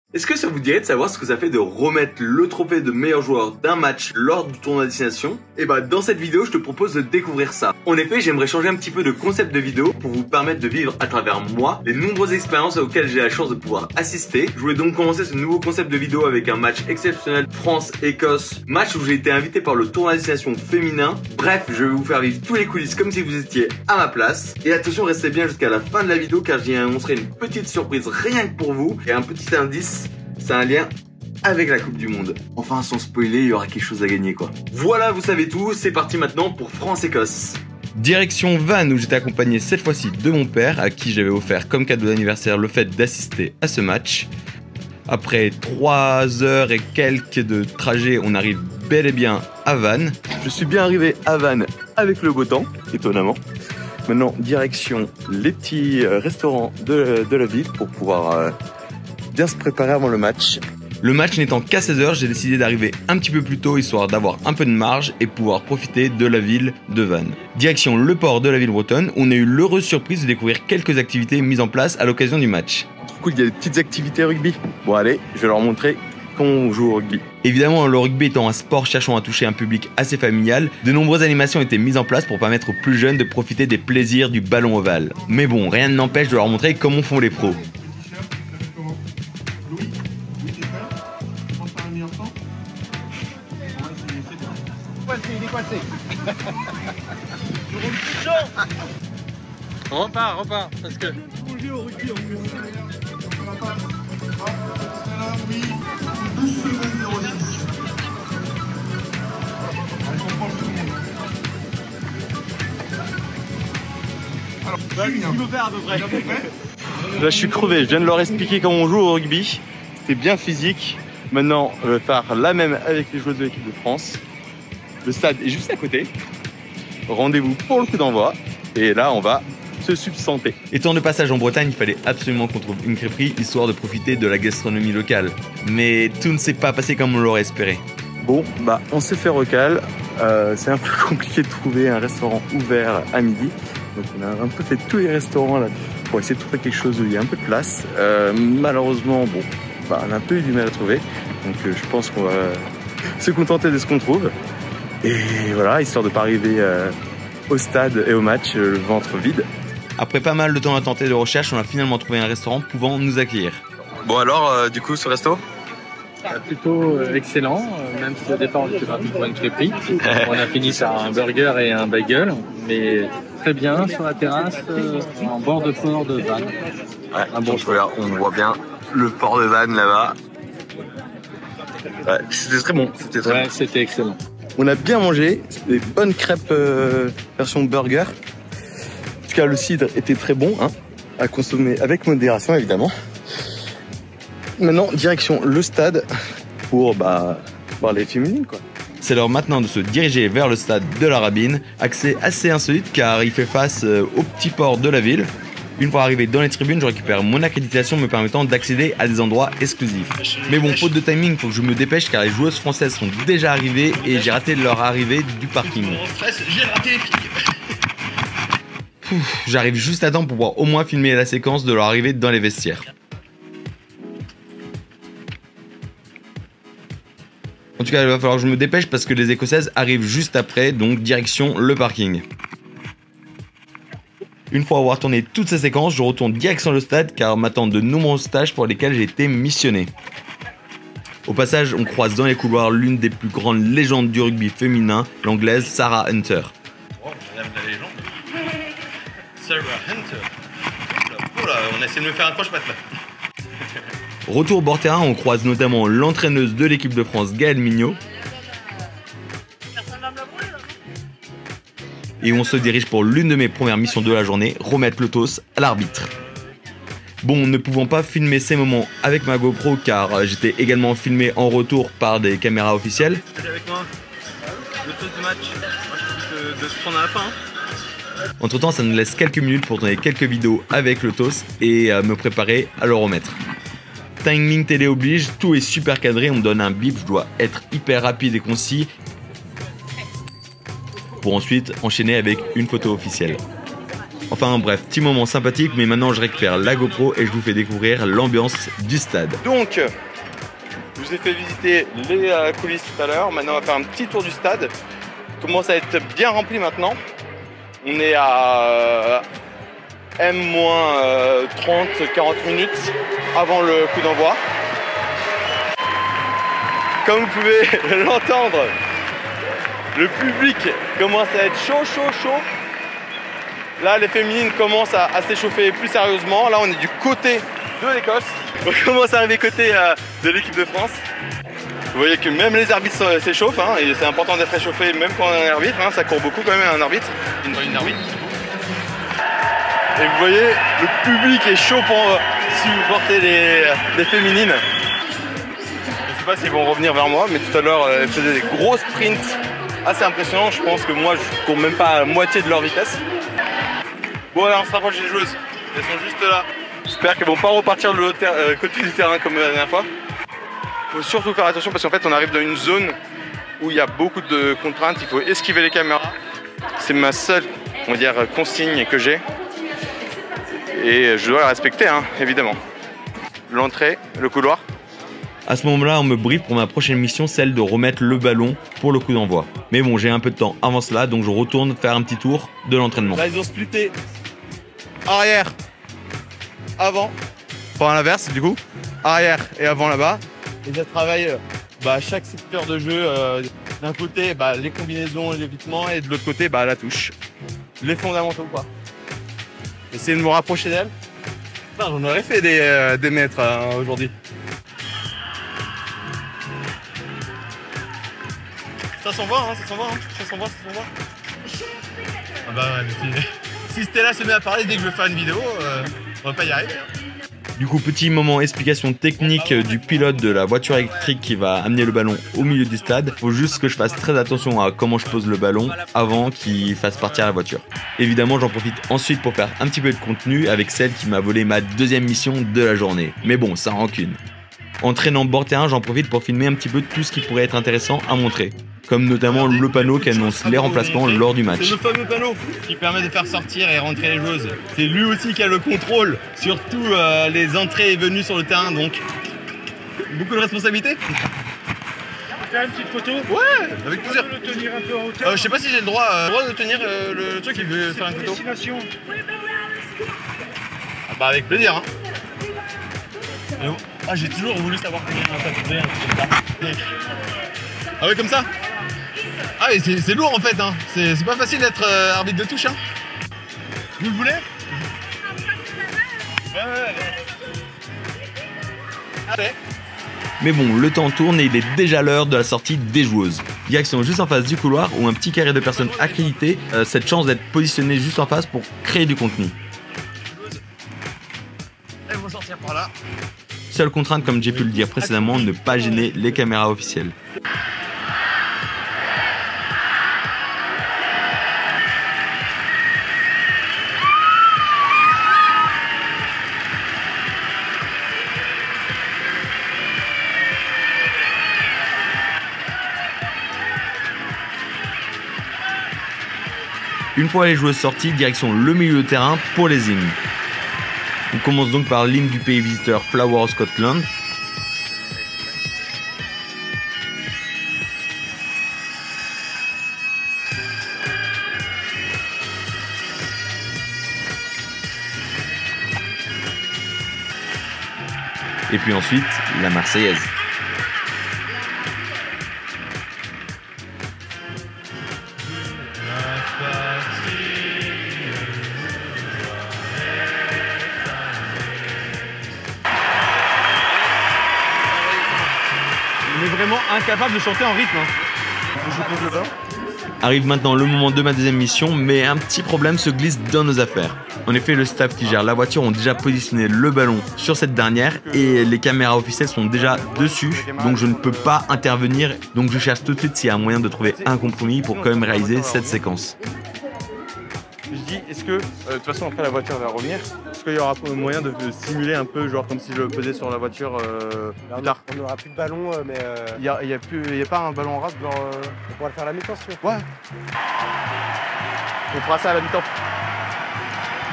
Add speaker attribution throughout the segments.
Speaker 1: Est-ce que ça vous dirait de savoir ce que ça fait de remettre le trophée de meilleur joueur d'un match lors du tournoi destination? Et bah dans cette vidéo je te propose de découvrir ça. En effet j'aimerais changer un petit peu de concept de vidéo pour vous permettre de vivre à travers moi les nombreuses expériences auxquelles j'ai la chance de pouvoir assister. Je voulais donc commencer ce nouveau concept de vidéo avec un match exceptionnel France-Écosse, match où j'ai été invité par le tournoi destination féminin. Bref, je vais vous faire vivre tous les coulisses comme si vous étiez à ma place. Et attention, restez bien jusqu'à la fin de la vidéo car j'y annoncerai une petite surprise rien que pour vous. Et un petit indice, c'est un lien avec la Coupe du Monde. Enfin, sans spoiler, il y aura quelque chose à gagner quoi. Voilà, vous savez tout, c'est parti maintenant pour France-Écosse.
Speaker 2: Direction Vannes où j'étais accompagné cette fois-ci de mon père à qui j'avais offert comme cadeau d'anniversaire le fait d'assister à ce match. Après 3 heures et quelques de trajet, on arrive bel et bien à Vannes.
Speaker 1: Je suis bien arrivé à Vannes avec le beau temps, étonnamment. Maintenant, direction les petits restaurants de la ville pour pouvoir bien se préparer avant le match.
Speaker 2: Le match n'étant qu'à 16h, j'ai décidé d'arriver un petit peu plus tôt histoire d'avoir un peu de marge et pouvoir profiter de la ville de Vannes. Direction le port de la ville bretonne où on a eu l'heureuse surprise de découvrir quelques activités mises en place à l'occasion du match.
Speaker 1: Trop cool, il y a des petites activités rugby. Bon allez, je vais leur montrer comment on joue au rugby.
Speaker 2: Évidemment, le rugby étant un sport cherchant à toucher un public assez familial, de nombreuses animations étaient mises en place pour permettre aux plus jeunes de profiter des plaisirs du ballon ovale. Mais bon, rien ne n'empêche de leur montrer comment font les pros.
Speaker 3: Il est coincé. Repars, parce que...
Speaker 1: Là je suis crevé, je viens de leur expliquer comment on joue au rugby. C'est bien physique. Maintenant, je vais faire la même avec les joueurs de l'équipe de France. Le stade est juste à côté. Rendez-vous pour le coup d'envoi. Et là, on va se substanter.
Speaker 2: Étant de passage en Bretagne, il fallait absolument qu'on trouve une crêperie histoire de profiter de la gastronomie locale. Mais tout ne s'est pas passé comme on l'aurait espéré.
Speaker 1: Bon, bah on s'est fait recal. C'est un peu compliqué de trouver un restaurant ouvert à midi. Donc on a un peu fait tous les restaurants là pour essayer de trouver quelque chose où il y a un peu de place. Malheureusement, bon, bah, on a un peu eu du mal à trouver. Donc je pense qu'on va se contenter de ce qu'on trouve. Et voilà, histoire de pas arriver au stade et au match le ventre vide.
Speaker 2: Après pas mal de temps à tenter de recherche, on a finalement trouvé un restaurant pouvant nous accueillir.
Speaker 1: Bon alors, du coup, ce resto
Speaker 3: Plutôt excellent, même si au départ on était parti pour une crêperie. On a fini par un burger et un bagel, mais très bien sur la terrasse, en bord de port de Vannes.
Speaker 1: Ouais, un bon choix. On voit bien le port de Vannes là-bas. Ouais, c'était très bon.
Speaker 3: C'était excellent.
Speaker 1: On a bien mangé, des bonnes crêpes version burger. En tout cas, le cidre était très bon, hein, à consommer avec modération évidemment. Maintenant, direction le stade pour voir les féminines quoi.
Speaker 2: C'est l'heure maintenant de se diriger vers le stade de la Rabine, accès assez insolite car il fait face au petit port de la ville. Une fois arrivé dans les tribunes, je récupère mon accréditation me permettant d'accéder à des endroits exclusifs. Mais bon, faute de timing, faut que je me dépêche car les joueuses françaises sont déjà arrivées et j'ai raté leur arrivée du parking.
Speaker 4: J'ai raté les filles.
Speaker 2: J'arrive juste à temps pour pouvoir au moins filmer la séquence de leur arrivée dans les vestiaires. En tout cas, il va falloir que je me dépêche parce que les Écossaises arrivent juste après, donc direction le parking. Une fois avoir tourné toutes ces séquences, je retourne direction le stade car m'attendent de nombreuses tâches pour lesquelles j'ai été missionné. Au passage, on croise dans les couloirs l'une des plus grandes légendes du rugby féminin, l'anglaise Sarah Hunter.
Speaker 4: Oh, madame la légende. Sarah Hunter. Oh là, on essaie de me faire un croche-patte là.
Speaker 2: Retour au bord terrain, on croise notamment l'entraîneuse de l'équipe de France, Gaëlle Mignot. Et on se dirige pour l'une de mes premières missions de la journée, remettre le toss à l'arbitre. Bon, ne pouvant pas filmer ces moments avec ma GoPro car j'étais également filmé en retour par des caméras officielles.
Speaker 4: Avec moi, le toss du match, moi je trouve de se prendre à la fin.
Speaker 2: Entre temps, ça nous laisse quelques minutes pour tourner quelques vidéos avec le toss et me préparer à le remettre. Timing télé oblige, tout est super cadré, on me donne un bip, je dois être hyper rapide et concis pour ensuite enchaîner avec une photo officielle. Enfin bref, petit moment sympathique, mais maintenant je récupère la GoPro et je vous fais découvrir l'ambiance du stade. Donc, je vous ai fait visiter les coulisses tout à l'heure. Maintenant, on va faire un petit tour du stade. Il commence à être bien rempli maintenant. On est à M-30-40 minutes avant le coup d'envoi. Comme vous pouvez l'entendre, le public commence à être chaud. Là, les féminines commencent à s'échauffer plus sérieusement. Là, on est du côté de l'Écosse. On commence à arriver côté de l'équipe de France. Vous voyez que même les arbitres s'échauffent, hein, et c'est important d'être échauffé même quand on est un arbitre, hein, ça court beaucoup quand même un arbitre. Une arbitre. Et vous voyez, le public est chaud pour supporter les féminines. Je ne sais pas s'ils vont revenir vers moi, mais tout à l'heure, elles faisaient des gros sprints assez impressionnants. Je pense que moi, je cours même pas à moitié de leur vitesse. Bon, alors on se rapproche des joueuses. Elles sont juste là. J'espère qu'elles vont pas repartir de l'autre côté du terrain comme la dernière fois. Il faut surtout faire attention parce qu'en fait, on arrive dans une zone où il y a beaucoup de contraintes. Il faut esquiver les caméras. C'est ma seule, on va dire, consigne que j'ai. Et je dois la respecter, hein, évidemment. L'entrée, le couloir. À ce moment-là, on me briefe pour ma prochaine mission, celle de remettre le ballon pour le coup d'envoi. Mais bon, j'ai un peu de temps avant cela, donc je retourne faire un petit tour de l'entraînement. Là, ils ont splitté arrière, avant, enfin à l'inverse du coup, arrière et avant là-bas. Et ça travaille chaque secteur de jeu. D'un côté, les combinaisons et l'évitement, et de l'autre côté, la touche. Les fondamentaux, quoi. Essayez de me rapprocher d'elle. J'en aurais fait des mètres aujourd'hui. Ça s'en va, hein, ça s'en va. Ah bah ouais, mais si Stella se met à parler dès que je veux faire une vidéo, on va pas y arriver. Du coup, petit moment explication technique du pilote de la voiture électrique qui va amener le ballon au milieu du stade. Faut juste que je fasse très attention à comment je pose le ballon avant qu'il fasse partir la voiture. Évidemment, j'en profite ensuite pour faire un petit peu de contenu avec celle qui m'a volé ma deuxième mission de la journée. Mais bon, sans rancune. En traînant bord terrain, j'en profite pour filmer un petit peu tout ce qui pourrait être intéressant à montrer. Comme notamment le panneau qui annonce les remplacements lors du match.
Speaker 1: C'est le fameux panneau qui permet de faire sortir et rentrer les joueuses. C'est lui aussi qui a le contrôle sur tous les entrées et venues sur le terrain, donc beaucoup de responsabilités.
Speaker 3: Faire une petite photo.
Speaker 1: Ouais, avec plaisir.
Speaker 3: Le tenir un peu en hauteur.
Speaker 1: Je sais pas si j'ai le droit de tenir le truc qui veut faire une photo.
Speaker 3: Destination.
Speaker 1: Avec plaisir. Hein. J'ai toujours voulu savoir comment ça faisait. Ah ouais, comme ça. Ah mais c'est lourd en fait, hein. C'est pas facile d'être arbitre de touche, hein. Vous le voulez? Ouais. Allez. Mais bon, le temps tourne et il est déjà l'heure de la sortie des joueuses. Direction juste en face du couloir où un petit carré de personnes accréditées, cette chance d'être positionné juste en face pour créer du contenu. Elles vont sortir par là. Seule contrainte, comme j'ai pu le dire précédemment, ne pas gêner les caméras officielles. Une fois les joueuses sorties, direction le milieu de terrain pour les hymnes. On commence donc par l'hymne du pays visiteur Flower of Scotland. Et puis ensuite, la Marseillaise. On est vraiment incapable de chanter en rythme. Arrive maintenant le moment de ma deuxième mission, mais un petit problème se glisse dans nos affaires. En effet, le staff qui gère la voiture ont déjà positionné le ballon sur cette dernière et les caméras officielles sont déjà dessus, donc je ne peux pas intervenir. Donc je cherche tout de suite s'il y a un moyen de trouver un compromis pour quand même réaliser cette séquence. Je dis, est-ce que, de toute façon après la voiture va revenir, est-ce qu'il y aura moyen de simuler un peu, genre comme si je pesais sur la voiture plus tard?
Speaker 5: On n'aura plus de ballon, mais...
Speaker 1: Il y a pas un ballon en rade, genre...
Speaker 5: On pourra le faire à la mi-temps, si tu veux.
Speaker 1: Ouais. On fera ça à la mi-temps.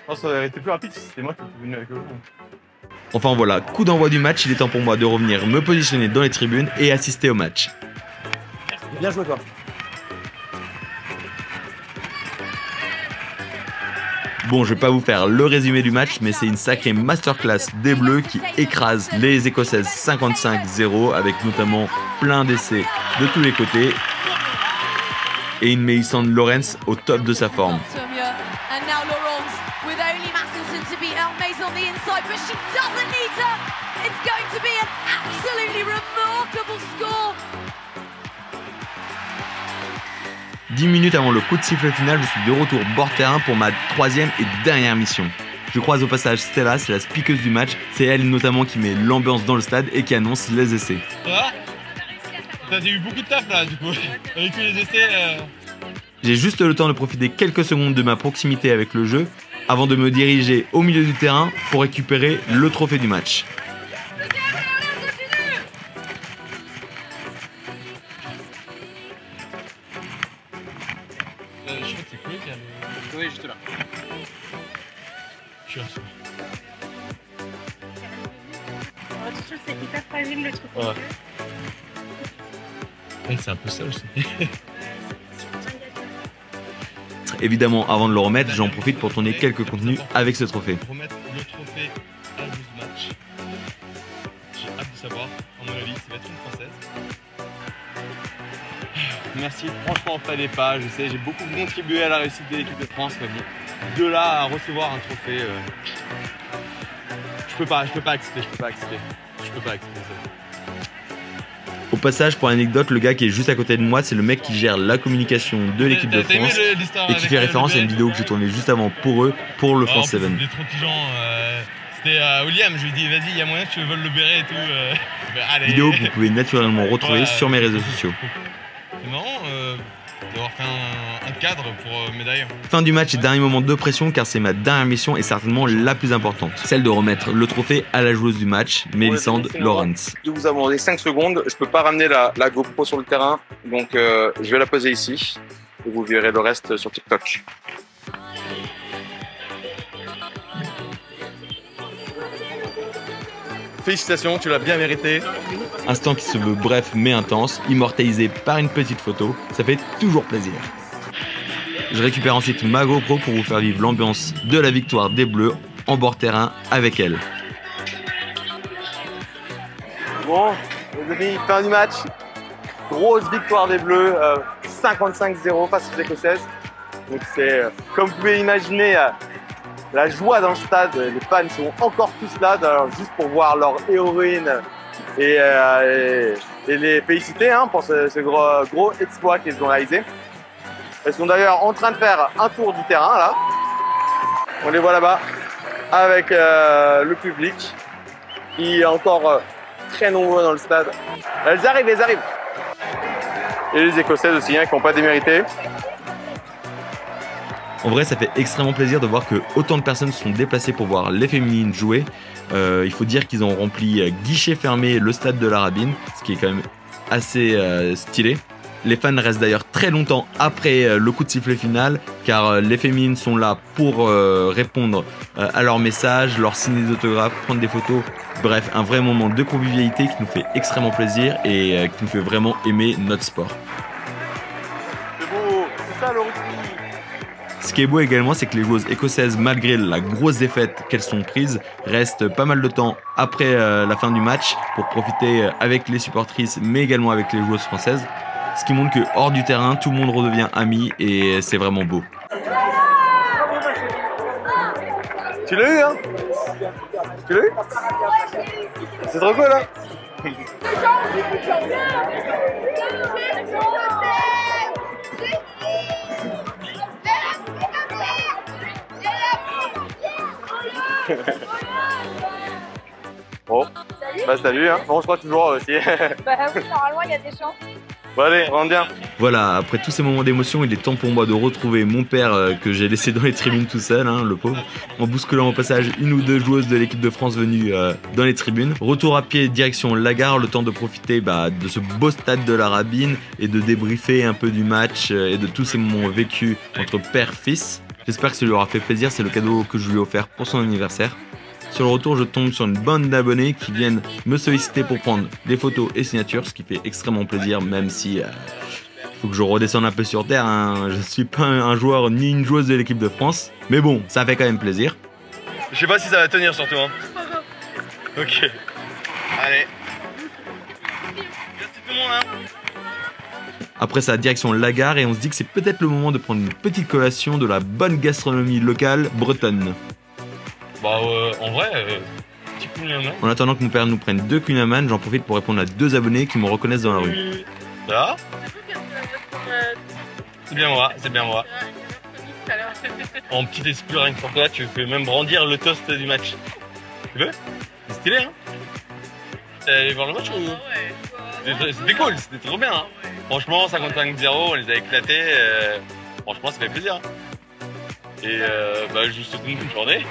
Speaker 1: Non, ça aurait été plus rapide si c'était moi qui étais venu avec eux.
Speaker 2: Enfin voilà, coup d'envoi du match, il est temps pour moi de revenir me positionner dans les tribunes et assister au match.
Speaker 1: Bien joué, toi.
Speaker 2: Bon, je vais pas vous faire le résumé du match, mais c'est une sacrée masterclass des Bleus qui écrasent les Écossaises 55-0 avec notamment plein d'essais de tous les côtés et une Melisande Lawrence au top de sa forme. Dix minutes avant le coup de sifflet final, je suis de retour bord terrain pour ma troisième et dernière mission. Je croise au passage Stella, c'est la speakeuse du match. C'est elle notamment qui met l'ambiance dans le stade et qui annonce les essais.
Speaker 4: Ça va? T'as eu beaucoup de taf là du coup, avec tous les essais.
Speaker 2: J'ai juste le temps de profiter quelques secondes de ma proximité avec le jeu avant de me diriger au milieu du terrain pour récupérer le trophée du match.
Speaker 4: Je crois que c'est Chloé qui a le...
Speaker 3: Oui, juste là.
Speaker 4: Je suis rassuré.
Speaker 5: Attention, c'est hyper fragile le truc.
Speaker 4: Ouais. Ouais, c'est un peu ça aussi.
Speaker 2: Évidemment, avant de le remettre, j'en profite pour tourner quelques contenus avec ce trophée.
Speaker 4: Remettre le trophée à la joueuse match. J'ai hâte de savoir, à mon avis, ça va être une française. Merci, franchement, fallait pas, je sais, j'ai beaucoup contribué à la réussite de l'équipe de France, mais bon, de là à recevoir un trophée, je peux pas accepter ça.
Speaker 2: Au passage, pour l'anecdote, le gars qui est juste à côté de moi, c'est le mec qui gère la communication de l'équipe de France et qui fait référence à une vidéo que j'ai tournée juste avant pour eux, pour le France 7.
Speaker 4: C'était trop pigeant, c'était William, je lui ai dit vas-y, il y a moyen que tu voles le béret et tout. Allez.
Speaker 2: Vidéo que vous pouvez naturellement retrouver sur mes réseaux sociaux.
Speaker 4: C'est marrant d'avoir fait un cadre pour médaille.
Speaker 2: Fin du match et dernier moment de pression car c'est ma dernière mission et certainement la plus importante. Celle de remettre le trophée à la joueuse du match, Melisande Lawrence.
Speaker 1: Je vous avance 5 secondes, je peux pas ramener la GoPro sur le terrain, donc je vais la poser ici et vous verrez le reste sur TikTok. Félicitations, tu l'as bien mérité.
Speaker 2: Instant qui se veut bref mais intense, immortalisé par une petite photo, ça fait toujours plaisir. Je récupère ensuite ma GoPro pour vous faire vivre l'ambiance de la victoire des Bleus en bord terrain avec elle.
Speaker 1: Bon, les amis, fin du match. Grosse victoire des Bleus, 55-0 face aux Écossaises. Donc c'est, comme vous pouvez imaginer, la joie dans le stade. Les fans sont encore tous là, juste pour voir leur héroïne et les féliciter pour ce gros exploit qu'ils ont réalisé. Elles sont d'ailleurs en train de faire un tour du terrain là. On les voit là-bas avec le public qui est encore très nombreux dans le stade. Elles arrivent. Et les Écossaises aussi qui n'ont pas démérité.
Speaker 2: En vrai, ça fait extrêmement plaisir de voir que autant de personnes se sont déplacées pour voir les féminines jouer. Il faut dire qu'ils ont rempli guichet fermé le stade de la Rabine, ce qui est quand même assez stylé. Les fans restent d'ailleurs très longtemps après le coup de sifflet final, car les féminines sont là pour répondre à leurs messages, leur signer des autographes, prendre des photos. Bref, un vrai moment de convivialité qui nous fait extrêmement plaisir et qui nous fait vraiment aimer notre sport.
Speaker 1: C'est beau, c'est ça le rugby.
Speaker 2: Ce qui est beau également, c'est que les joueuses écossaises, malgré la grosse défaite qu'elles sont prises, restent pas mal de temps après la fin du match pour profiter avec les supportrices, mais également avec les joueuses françaises. Ce qui montre que hors du terrain, tout le monde redevient ami et c'est vraiment beau.
Speaker 1: Tu l'as eu, hein? Tu l'as eu? C'est trop cool, hein? Bon, bah salut, hein. On se croit toujours aussi.
Speaker 5: Bah oui, normalement il y a des chances.
Speaker 1: Bon allez, rentre bien.
Speaker 2: Voilà, après tous ces moments d'émotion, il est temps pour moi de retrouver mon père que j'ai laissé dans les tribunes tout seul, hein, le pauvre, en bousculant au passage une ou deux joueuses de l'équipe de France venues dans les tribunes. Retour à pied direction la gare, le temps de profiter de ce beau stade de la Rabine et de débriefer un peu du match et de tous ces moments vécus entre père-fils. J'espère que ça lui aura fait plaisir, c'est le cadeau que je lui ai offert pour son anniversaire. Sur le retour, je tombe sur une bande d'abonnés qui viennent me solliciter pour prendre des photos et signatures, ce qui fait extrêmement plaisir, même si faut que je redescende un peu sur terre, hein. Je suis pas un joueur ni une joueuse de l'équipe de France, mais bon, ça fait quand même plaisir.
Speaker 4: Je sais pas si ça va tenir surtout. Hein. Ok. Allez. Merci tout le monde. Hein.
Speaker 2: Après ça, direction la gare et on se dit que c'est peut-être le moment de prendre une petite collation de la bonne gastronomie locale bretonne.
Speaker 4: Bah en vrai, petit kouign-amann.
Speaker 2: En attendant que mon père nous prenne 2 kouign-amann, j'en profite pour répondre à 2 abonnés qui me reconnaissent dans la rue.
Speaker 4: Ça c'est bien moi, c'est bien moi. En petit esprit rien que pour toi, tu peux même brandir le toast du match. Tu veux? C'est stylé, hein? T'es allé voir le match ou? C'était cool, c'était trop bien. Hein. Franchement, 55-0, on les a éclatés. Franchement, ça fait plaisir. Hein. Et bah, je vous souhaite une bonne journée.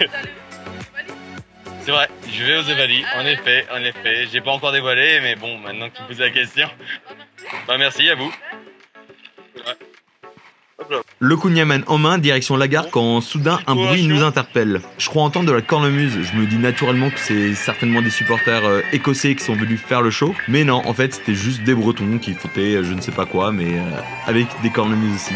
Speaker 4: C'est vrai, je vais aux Evali, en effet. J'ai pas encore dévoilé, mais bon, maintenant que tu me poses la question. Bah, merci à vous. Ouais.
Speaker 2: Le kouign-amann en main, direction la gare, quand soudain un bruit nous interpelle. Je crois entendre de la cornemuse, je me dis naturellement que c'est certainement des supporters écossais qui sont venus faire le show. Mais non, en fait c'était juste des Bretons qui foutaient je ne sais pas quoi, mais avec des cornemuses aussi.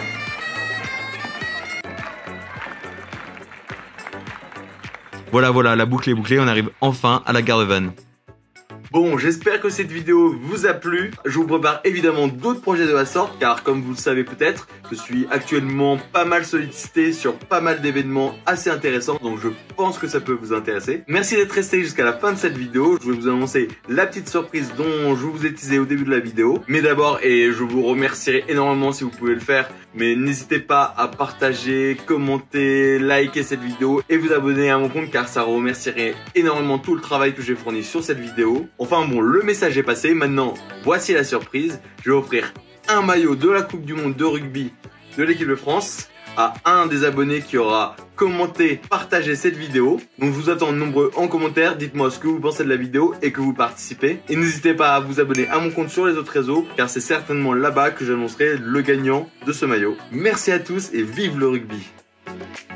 Speaker 2: Voilà, la boucle est bouclée, on arrive enfin à la gare de Vannes.
Speaker 1: Bon, j'espère que cette vidéo vous a plu. Je vous prépare évidemment d'autres projets de la sorte, car comme vous le savez peut-être, je suis actuellement pas mal sollicité sur pas mal d'événements assez intéressants, donc je pense que ça peut vous intéresser. Merci d'être resté jusqu'à la fin de cette vidéo. Je vais vous annoncer la petite surprise dont je vous ai teasé au début de la vidéo. Mais d'abord, et je vous remercierai énormément si vous pouvez le faire, mais n'hésitez pas à partager, commenter, liker cette vidéo et vous abonner à mon compte, car ça remercierait énormément tout le travail que j'ai fourni sur cette vidéo. Enfin bon, le message est passé. Maintenant, voici la surprise. Je vais offrir un maillot de la Coupe du Monde de rugby de l'équipe de France à un des abonnés qui aura commenté, partagé cette vidéo. Donc je vous attends nombreux en commentaire. Dites-moi ce que vous pensez de la vidéo et que vous participez. Et n'hésitez pas à vous abonner à mon compte sur les autres réseaux, car c'est certainement là-bas que j'annoncerai le gagnant de ce maillot. Merci à tous et vive le rugby!